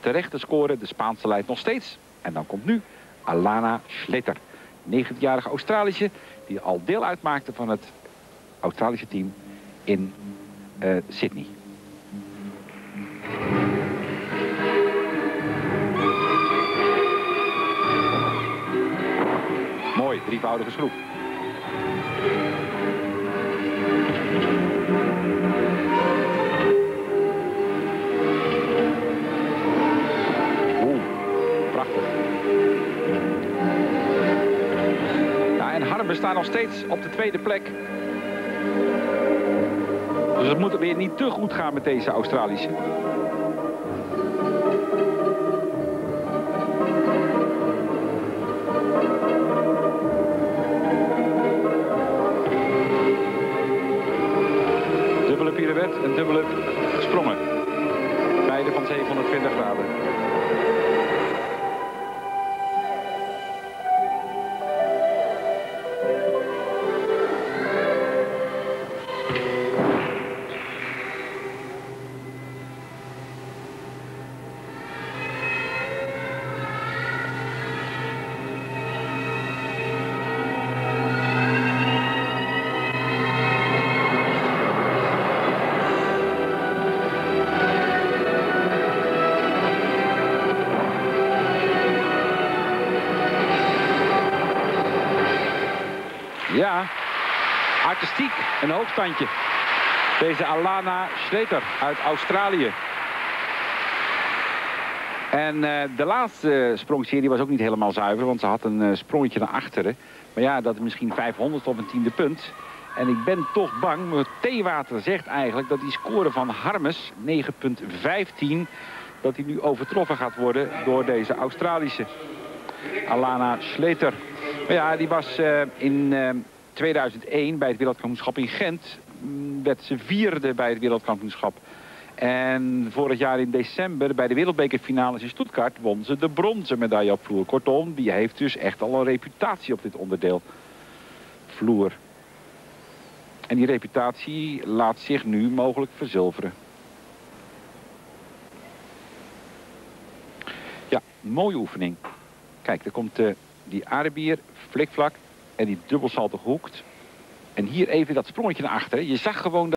terecht te scoren. De Spaanse leidt nog steeds. En dan komt nu Alana Schleter. 19-jarige Australische die al deel uitmaakte van het Australische team in Sydney. Mooi, drievoudige schroef. Oeh, prachtig. Ja, en Harmes staat nog steeds op de tweede plek. Dus het moet weer niet te goed gaan met deze Australische. Dubbele pirouette en dubbele sprongen. Beide van 720 graden. Ja, artistiek een hoogstandje. Deze Alana Schleter uit Australië. En de laatste sprongserie was ook niet helemaal zuiver, want ze had een sprongetje naar achteren. Maar ja, dat is misschien 500 op een tiende punt. En ik ben toch bang, maar Theewater zegt eigenlijk dat die score van Harmes, 9,15... dat die nu overtroffen gaat worden door deze Australische Alana Schleter. Maar ja, die was in 2001 bij het wereldkampioenschap in Gent. Werd ze vierde bij het wereldkampioenschap. En vorig jaar in december bij de wereldbekerfinales in Stuttgart won ze de bronzen medaille op vloer. Kortom, die heeft dus echt al een reputatie op dit onderdeel vloer. En die reputatie laat zich nu mogelijk verzilveren. Ja, mooie oefening. Kijk, daar komt die Arabier, flikvlak en die dubbelsalto gehoekt. En hier even dat sprongetje naar achteren. Je zag gewoon dat